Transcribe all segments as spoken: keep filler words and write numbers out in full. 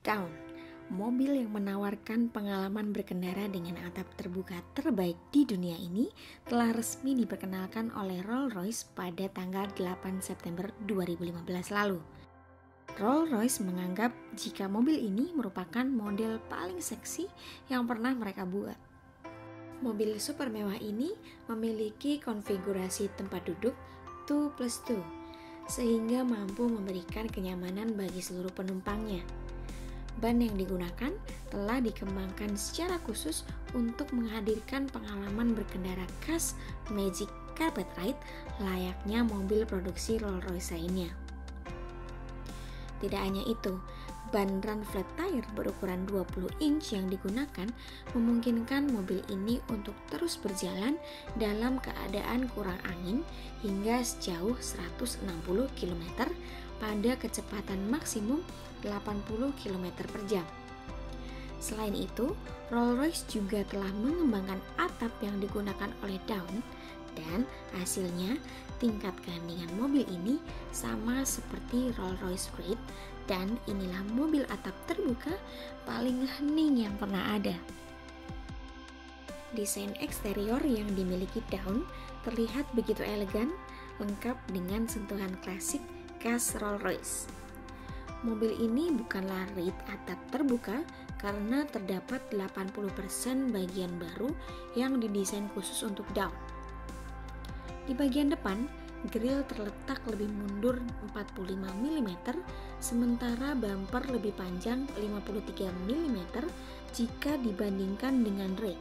Dawn, mobil yang menawarkan pengalaman berkendara dengan atap terbuka terbaik di dunia ini telah resmi diperkenalkan oleh Rolls-Royce pada tanggal delapan September dua ribu lima belas lalu. Rolls-Royce menganggap jika mobil ini merupakan model paling seksi yang pernah mereka buat. Mobil super mewah ini memiliki konfigurasi tempat duduk two plus two, sehingga mampu memberikan kenyamanan bagi seluruh penumpangnya. Ban yang digunakan telah dikembangkan secara khusus untuk menghadirkan pengalaman berkendara khas Magic Carpet Ride layaknya mobil produksi Rolls-Royce lainnya. Tidak hanya itu, ban run flat tire berukuran dua puluh inch yang digunakan memungkinkan mobil ini untuk terus berjalan dalam keadaan kurang angin hingga sejauh seratus enam puluh kilometer pada kecepatan maksimum delapan puluh kilometer per jam. Selain itu, Rolls-Royce juga telah mengembangkan atap yang digunakan oleh Dawn dan hasilnya tingkat keheningan mobil ini sama seperti Rolls-Royce Wraith dan inilah mobil atap terbuka paling hening yang pernah ada. Desain eksterior yang dimiliki Dawn terlihat begitu elegan, lengkap dengan sentuhan klasik khas Rolls-Royce. Mobil ini bukanlah Wraith atap terbuka karena terdapat delapan puluh persen bagian baru yang didesain khusus untuk Dawn. Di bagian depan, grill terletak lebih mundur empat puluh lima milimeter, sementara bumper lebih panjang lima puluh tiga milimeter jika dibandingkan dengan Wraith.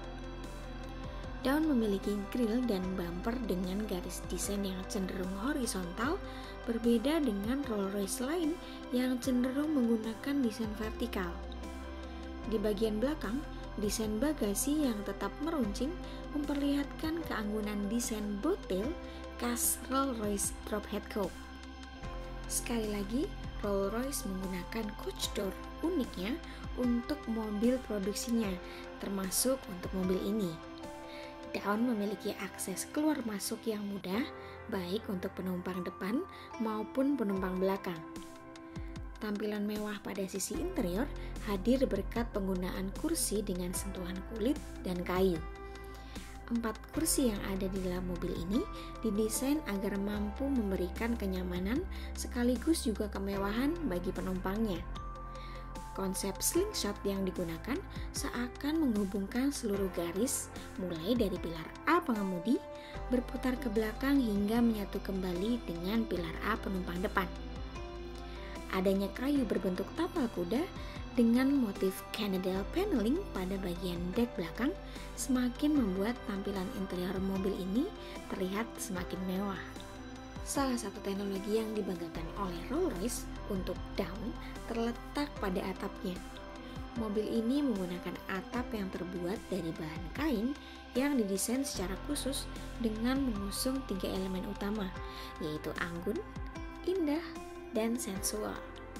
Dawn memiliki grill dan bumper dengan garis desain yang cenderung horizontal, berbeda dengan Rolls-Royce lain yang cenderung menggunakan desain vertikal. Di bagian belakang, desain bagasi yang tetap meruncing memperlihatkan keanggunan desain botail khas Rolls-Royce drop head coupe. Sekali lagi, Rolls-Royce menggunakan coach door uniknya untuk mobil produksinya, termasuk untuk mobil ini. Dawn memiliki akses keluar masuk yang mudah, baik untuk penumpang depan maupun penumpang belakang. Tampilan mewah pada sisi interior hadir berkat penggunaan kursi dengan sentuhan kulit dan kayu. Empat kursi yang ada di dalam mobil ini didesain agar mampu memberikan kenyamanan sekaligus juga kemewahan bagi penumpangnya. Konsep slingshot yang digunakan seakan menghubungkan seluruh garis mulai dari pilar A pengemudi berputar ke belakang hingga menyatu kembali dengan pilar A penumpang depan. Adanya kayu berbentuk tapal kuda dengan motif Cannondale paneling pada bagian dek belakang semakin membuat tampilan interior mobil ini terlihat semakin mewah. Salah satu teknologi yang dibanggakan oleh Rolls-Royce untuk Dawn terletak pada atapnya. Mobil ini menggunakan atap yang terbuat dari bahan kain yang didesain secara khusus dengan mengusung tiga elemen utama, yaitu anggun, indah, dan sensual.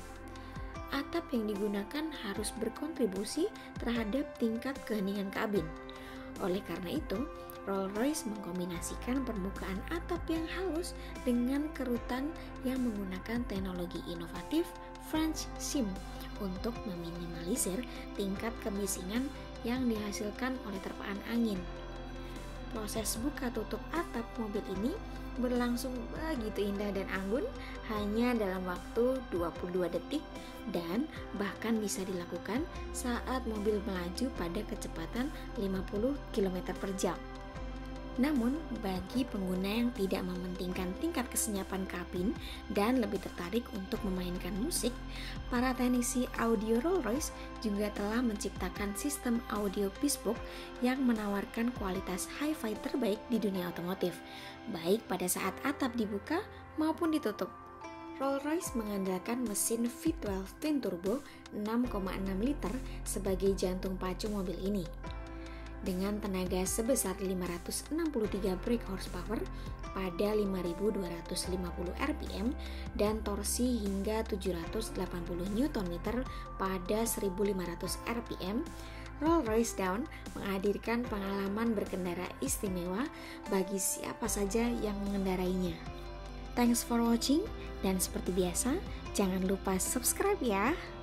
Atap yang digunakan harus berkontribusi terhadap tingkat keheningan kabin. Oleh karena itu, Rolls-Royce mengkombinasikan permukaan atap yang halus dengan kerutan yang menggunakan teknologi inovatif French Seam untuk meminimalisir tingkat kebisingan yang dihasilkan oleh terpaan angin. Proses buka tutup atap mobil ini berlangsung begitu indah dan anggun hanya dalam waktu dua puluh dua detik dan bahkan bisa dilakukan saat mobil melaju pada kecepatan lima puluh kilometer per jam. Namun, bagi pengguna yang tidak mementingkan tingkat kesenyapan kabin dan lebih tertarik untuk memainkan musik, para teknisi audio Rolls-Royce juga telah menciptakan sistem audio bespoke yang menawarkan kualitas hi-fi terbaik di dunia otomotif, baik pada saat atap dibuka maupun ditutup. Rolls-Royce mengandalkan mesin V dua belas twin turbo enam koma enam liter sebagai jantung pacu mobil ini. Dengan tenaga sebesar lima ratus enam puluh tiga brake horsepower pada lima ribu dua ratus lima puluh R P M dan torsi hingga tujuh ratus delapan puluh newton meter pada seribu lima ratus R P M, Rolls-Royce Dawn menghadirkan pengalaman berkendara istimewa bagi siapa saja yang mengendarainya. Thanks for watching, dan seperti biasa, jangan lupa subscribe ya!